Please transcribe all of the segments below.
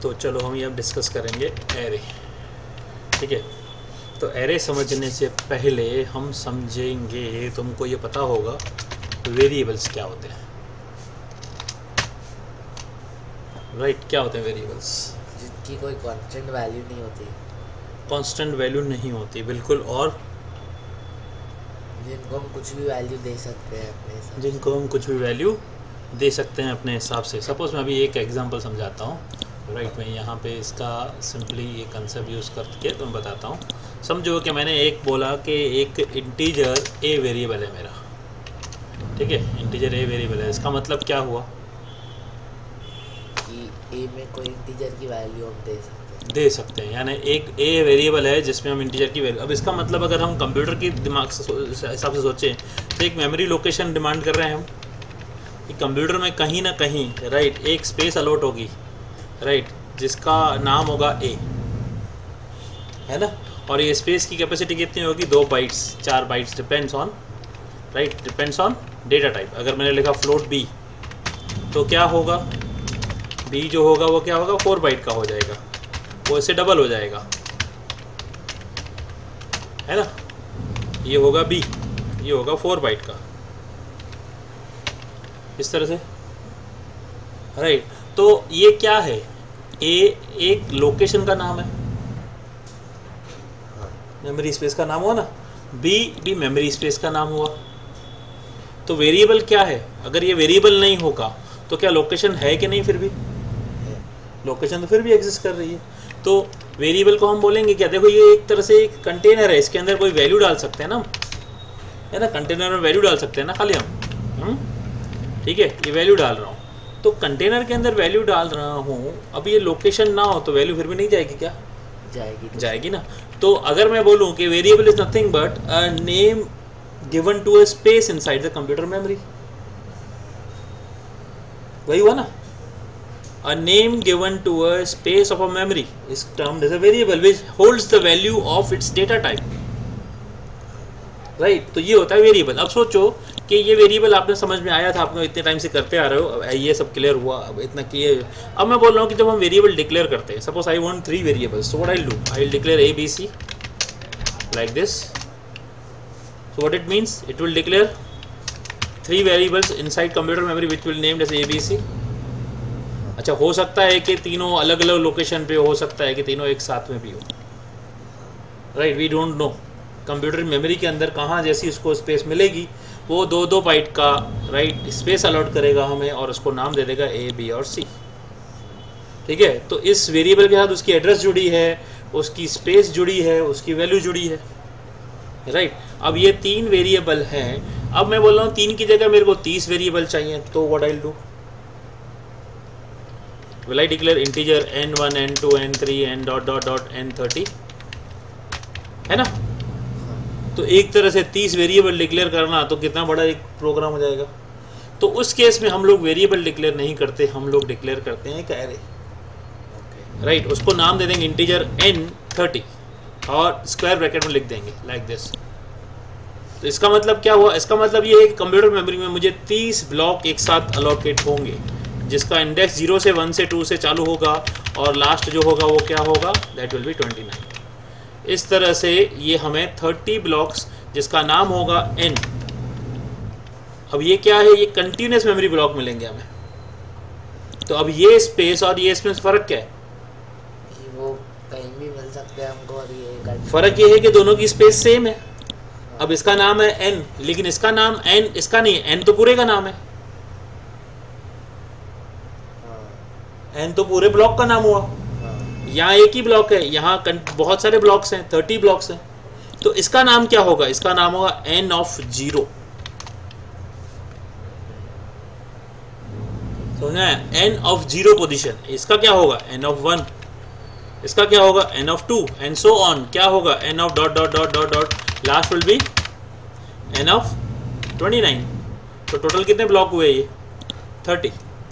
तो चलो हम ये अब डिस्कस करेंगे एरे। ठीक है, तो एरे समझने से पहले हम समझेंगे, तुमको ये पता होगा वेरिएबल्स क्या होते हैं, राइट? क्या होते हैं वेरिएबल्स? जिनकी कोई कांस्टेंट वैल्यू नहीं होती। कांस्टेंट वैल्यू नहीं होती, बिल्कुल। और जिनको हम कुछ भी वैल्यू दे सकते हैं अपने हिसाब से। जिनको हम कुछ भी वैल्यू दे सकते हैं अपने हिसाब से। सपोज मैं अभी एक एग्जांपल समझाता हूँ, राइट? मैं यहाँ पे इसका सिंपली ये कंसेप्ट यूज़ करके तो मैं बताता हूँ। समझो कि मैंने एक बोला कि एक इंटीजर ए वेरिएबल है मेरा, ठीक है? इंटीजर ए वेरिएबल है, इसका मतलब क्या हुआ कि ए में कोई इंटीजर की वैल्यू हम दे सकते हैं, यानी एक ए वेरिएबल है जिसमें हम इंटीजर की वैल्यू। अब इसका मतलब अगर हम कंप्यूटर की दिमाग से हिसाब से सोचें तो एक मेमोरी लोकेशन डिमांड कर रहे हैं हम कि कंप्यूटर में कहीं ना कहीं, राइट, एक स्पेस अलॉट होगी, राइट, जिसका नाम होगा ए, है ना? और ये स्पेस की कैपेसिटी कितनी होगी? 2 bytes 4 bytes, depends on, right, depends on data type. अगर मैंने लिखा फ्लोट बी तो क्या होगा? बी जो होगा वो क्या होगा? 4 बाइट का हो जाएगा, वो इससे डबल हो जाएगा, है ना? ये होगा बी, ये होगा 4 बाइट का, इस तरह से, राइट? तो ये क्या है? ए एक लोकेशन का नाम है, मेमोरी स्पेस का नाम हुआ ना, बी भी मेमोरी स्पेस का नाम हुआ। तो वेरिएबल क्या है? अगर ये वेरिएबल नहीं होगा तो क्या लोकेशन है कि नहीं? फिर भी लोकेशन तो फिर भी एग्जिस्ट कर रही है। तो वेरिएबल को हम बोलेंगे क्या? देखो ये एक तरह से एक कंटेनर है, इसके अंदर कोई वैल्यू डाल सकते हैं ना, है ना? कंटेनर में वैल्यू डाल सकते हैं ना खाली हम, ठीक है? ये वैल्यू डाल रहा हूँ, तो कंटेनर के अंदर वैल्यू डाल रहा हूँ। अब ये लोकेशन ना हो तो वैल्यू फिर भी नहीं जाएगी क्या? जाएगी ना। तो अगर मैं बोलूँ कि variable is nothing but a name given to a space inside the computer memory, वही हुआ ना? A name given to a space of a memory is termed as a variable which holds the value of its data type, right? तो ये होता है variable. अब सोचो कि ये वेरिएबल आपने समझ में आया था, आपने इतने टाइम से करते आ रहे हो, ये सब क्लियर हुआ, अब इतना किए। अब मैं बोल रहा हूँ कि जब हम वेरिएबल डिक्लेयर करते हैं, suppose I want 3 variables, so what I will do? I will declare A B C like this. So what it means? It will declare 3 variables inside computer memory which will named as A B C. अच्छा, हो सकता है कि तीनों अलग अलग location पे हो सकता है कि तीनों एक साथ में भी हो, right? We don't know computer memory के अंदर कहाँ जैसी उसको स्पेस मिलेगी, वो 2-2 बाइट का, राइट, स्पेस अलॉट करेगा हमें और उसको नाम दे देगा ए बी और सी, ठीक है? तो इस वेरिएबल के साथ उसकी एड्रेस जुड़ी है, उसकी स्पेस जुड़ी है, उसकी वैल्यू जुड़ी है, राइट? अब ये 3 वेरिएबल हैं। अब मैं बोल रहा हूँ 3 की जगह मेरे को 30 वेरिएबल चाहिए, तो what I will do? Will I declare integer n1 n2 n3 n dot dot dot n30, है ना? तो एक तरह से 30 वेरिएबल डिक्लेयर करना तो कितना बड़ा एक प्रोग्राम हो जाएगा। तो उस केस में हम लोग वेरिएबल डिक्लेयर नहीं करते, हम लोग डिक्लेयर करते हैं एक एरे, राइट? उसको नाम दे देंगे इंटीजर n30 और स्क्वायर ब्रैकेट में लिख देंगे लाइक दिस। तो इसका मतलब क्या हुआ? इसका मतलब ये है कि कंप्यूटर मेमोरी में मुझे 30 ब्लॉक एक साथ अलोकेट होंगे, जिसका इंडेक्स 0 से 1 से 2 से चालू होगा और लास्ट जो होगा वो क्या होगा? That will be 29। इस तरह से ये हमें 30 ब्लॉक्स जिसका नाम होगा n। अब ये क्या है? ये कंटिन्यूस मेमोरी ब्लॉक मिलेंगे हमें। तो अब ये स्पेस और ये स्पेस फ़र्क क्या है? वो कहीं भी मिल सकते हैं हमको, और ये फ़र्क ये है कि दोनों की स्पेस सेम है। अब इसका नाम है n, लेकिन इसका नाम n इसका नहीं है, n तो पूरे का नाम है, n तो पूरे ब्लॉक का नाम हुआ। यहाँ एक ही ब्लॉक है, यहाँ बहुत सारे ब्लॉक्स हैं, 30 ब्लॉक्स हैं। तो इसका नाम क्या होगा? इसका नाम होगा n ऑफ 0, समझा? n of 0 position. इसका क्या होगा? n of 1। इसका क्या होगा? n of 2 and so on. क्या होगा? n of dot dot dot dot dot, last will be n of 29। तो टोटल कितने ब्लॉक हुए? ये 30।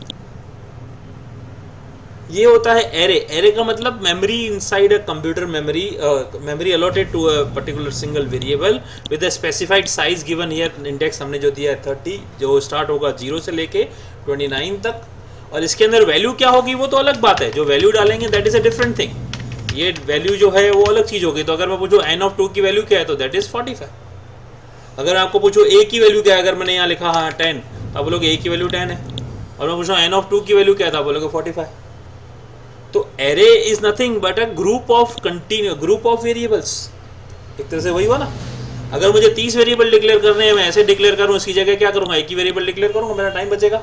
ये होता है एरे। एरे का मतलब memory inside a computer memory, memory allotted to a particular single variable with a specified size given here. Index हमने जो दिया है 30, जो स्टार्ट होगा 0 से लेके 29 तक, और इसके अंदर वैल्यू क्या होगी वो तो अलग बात है, जो वैल्यू डालेंगे that is a different thing. ये वैल्यू जो है वो अलग चीज़ होगी। तो अगर मैं पूछूँ n(2) की वैल्यू क्या है तो दैट इज 45। अगर आपको पूछो a की वैल्यू क्या है, अगर मैंने यहाँ लिखा हाँ 10, तो आप बोलोगे a की वैल्यू 10 है। और मैं पूछूँ n(2) की वैल्यू क्या था, बोलोगे 45। तो array is nothing but a group of variables. एक तरह से वही हुआ ना। अगर मुझे 30 वेरिएबल डिक्लेयर करने हैं, मैं ऐसे डिक्लेयर करूँ, इसकी जगह क्या करूँगा, एक ही वेरिएबल डिक्लेयर करूँगा, मेरा टाइम बचेगा।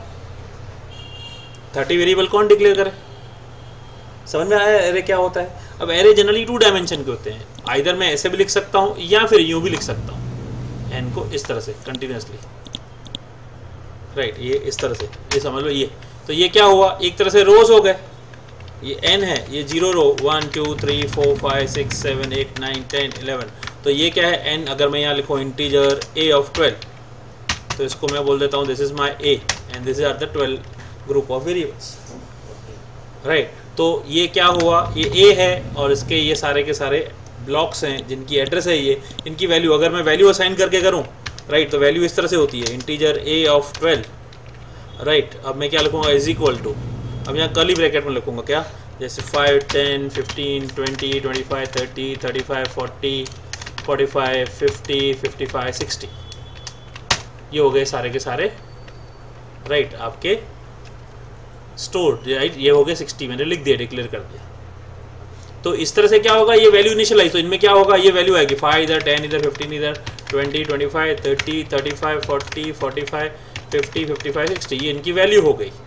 30 वेरिएबल कौन डिक्लेयर करे? समझ में आया एरे क्या होता है? अब एरे जनरली 2 डायमेंशन के होते हैं। आइदर मैं ऐसे भी लिख सकता हूँ या फिर यूँ भी लिख सकता हूँ, एन को इस तरह से कंटिन्यूसली, राइट, ये इस तरह से, ये समझ लो ये। तो ये क्या हुआ, एक तरह से रोज हो गए। ये n है, ये 0 रो, 1 2 3 4 5 6 7 8 9 10 11। तो ये क्या है n, अगर मैं यहाँ लिखूँ इंटीजर a ऑफ 12, तो इसको मैं बोल देता हूँ this is my a and this are the 12 group of variables, right. तो ये क्या हुआ, ये a है और इसके ये सारे के सारे ब्लॉक्स हैं जिनकी एड्रेस है ये, इनकी वैल्यू अगर मैं वैल्यू असाइन करके करूँ, राइट, तो वैल्यू इस तरह से होती है इंटीजर a ऑफ 12, राइट। अब मैं क्या लिखूँगा, इज इक्वल टू, अब यहाँ कर्ली ब्रैकेट में लिखूँगा क्या, जैसे 5 10 15 20 25 30 35 40 45 50 55 60, ये हो गए सारे के सारे, राइट, आपके स्टोर, राइट, ये हो गए 60, मैंने लिख दिया, डिक्लेयर कर दिया। तो इस तरह से क्या होगा, ये वैल्यू इनिशियलाइज, तो इनमें क्या होगा, ये वैल्यू आएगी 5 इधर, 10 इधर, 15 इधर, 20 25 30 35 40 45 50 55 60, ये इनकी वैल्यू हो गई।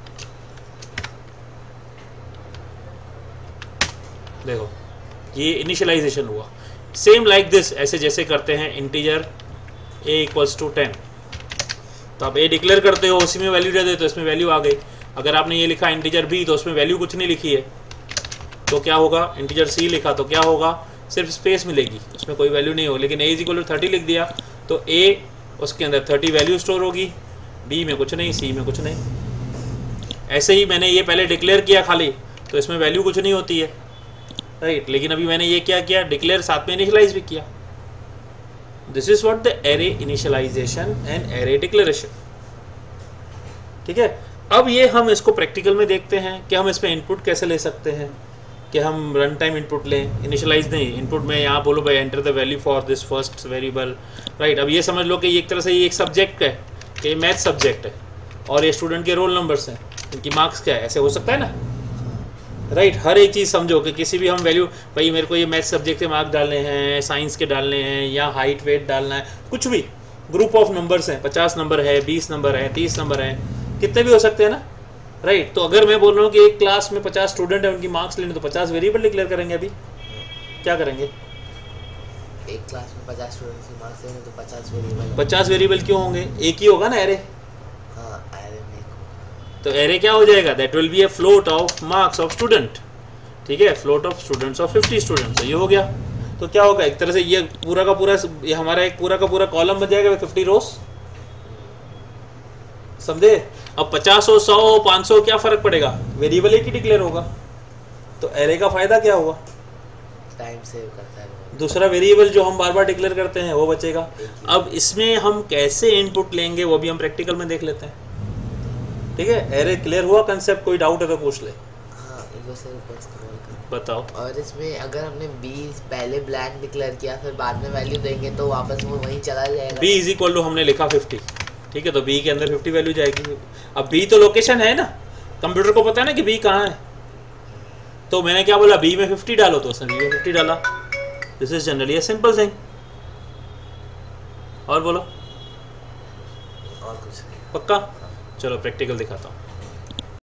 देखो ये इनिशियलाइजेशन हुआ। सेम लाइक दिस, ऐसे जैसे करते हैं इंटीजर a इक्वल्स टू 10, तो आप a डिक्लेयर करते हो, उसी में वैल्यू दे देते, तो इसमें वैल्यू आ गई। अगर आपने ये लिखा इंटीजर b, तो उसमें वैल्यू कुछ नहीं लिखी है, तो क्या होगा, इंटीजर c लिखा तो क्या होगा, सिर्फ स्पेस मिलेगी, उसमें कोई वैल्यू नहीं होगी। लेकिन a इज इक्वल टू 30 लिख दिया तो a उसके अंदर 30 वैल्यू स्टोर होगी, b में कुछ नहीं, c में कुछ नहीं। ऐसे ही मैंने ये पहले डिक्लेयर किया खाली, तो इसमें वैल्यू कुछ नहीं होती है, राइट, लेकिन अभी मैंने ये क्या किया, डिक्लेयर साथ में इनिशियलाइज भी किया। This is what the array initialization and array declaration, ठीक है। अब ये हम इसको प्रैक्टिकल में देखते हैं कि हम इसमें इनपुट कैसे ले सकते हैं, कि हम रन टाइम इनपुट लें, इनिशियलाइज नहीं, इनपुट में यहाँ बोलो भाई enter the value for this first variable, right. अब ये समझ लो कि एक तरह से ये एक सब्जेक्ट है, कि ये मैथ सब्जेक्ट है और ये स्टूडेंट के रोल नंबर्स हैं, इनकी मार्क्स क्या है, ऐसे हो सकता है ना, राइट। हर एक चीज़ समझो कि किसी भी हम वैल्यू, भाई मेरे को ये मैथ सब्जेक्ट के मार्क्स डालने हैं, साइंस के डालने हैं, या हाइट वेट डालना है, कुछ भी ग्रुप ऑफ नंबर्स हैं, 50 नंबर है, 20 नंबर है, 30 नंबर है, कितने भी हो सकते हैं ना, राइट। तो अगर मैं बोल रहा हूँ कि एक क्लास में 50 स्टूडेंट है, उनकी मार्क्स लेने, तो 50 वेरिएबल डिक्लेयर करेंगे। अभी क्या करेंगे, एक क्लास में 50 स्टूडेंट्स की मार्क्स लेंगे तो 50 वेरिएबल। 50 वेरिएबल क्यों होंगे, एक ही होगा ना एरे, हाँ एरे में तो एरे क्या हो जाएगा, that will be a float of marks of student, ठीक है, float of students of 50 students, तो ये हो गया। तो क्या होगा, एक तरह से ये पूरा का पूरा, ये हमारा एक पूरा का पूरा कॉलम बन जाएगा 50 रोज, समझे। अब 50 हो, 100 हो, 500 क्या फर्क पड़ेगा, वेरिएबल एक ही डिक्लेयर होगा। तो एरे का फायदा क्या हुआ, टाइम सेव करता है, दूसरा वेरिएबल जो हम बार बार डिक्लेयर करते हैं वो बचेगा। अब इसमें हम कैसे इनपुट लेंगे वो भी हम प्रैक्टिकल में देख लेते हैं, ठीक है। एरे क्लियर हुआ कंसेप्ट, कोई डाउट है तो पूछ ले। हाँ इको से ऊपर स्क्रॉल कर, बताओ। और इसमें अगर हमने b पहले ब्लैंक डिक्लेयर किया, फिर बाद में वैल्यू देंगे तो वापस वो वहीं चला जाएगा। b इज इक्वल टू हमने लिखा 50, ठीक है, तो b के अंदर 50 वैल्यू जाएगी। अब b तो लोकेशन है ना, कंप्यूटर को पता है ना कि b कहाँ है, तो मैंने क्या बोला, b में 50 डालो, तो उसने b में 50 डाला। This is generally a simple thing. और बोलो, और कुछ नहीं, पक्का। चलो प्रैक्टिकल दिखाता हूँ।